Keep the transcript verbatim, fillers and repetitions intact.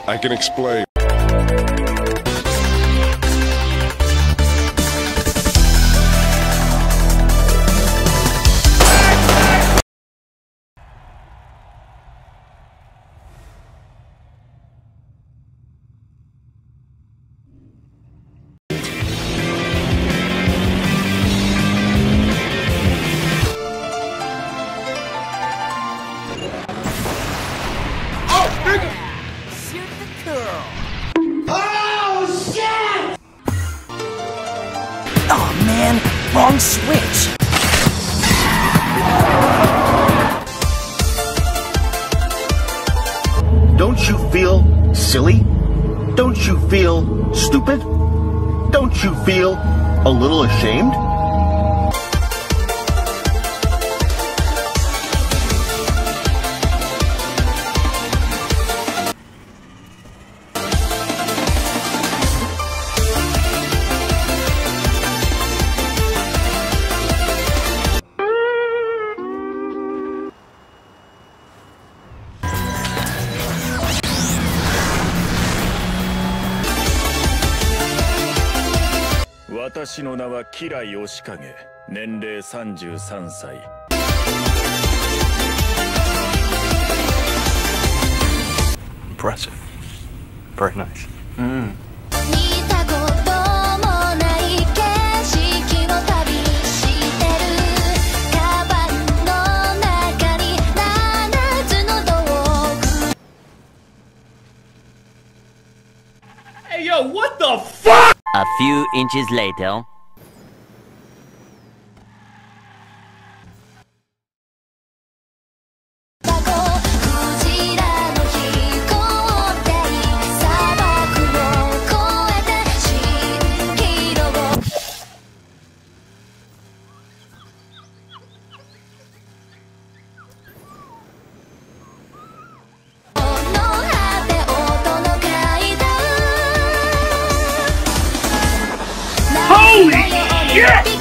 I can explain. Oh man, wrong switch! Don't you feel silly? Don't you feel stupid? Don't you feel a little ashamed? 私の名は吉来義景、年齢さんじゅうさんさい。 Impressive. Very nice. Mm. 見たこともない景色を旅してるカバンの中にななつの道具 Hey yo, what the fuck? A few inches later. Holy shit!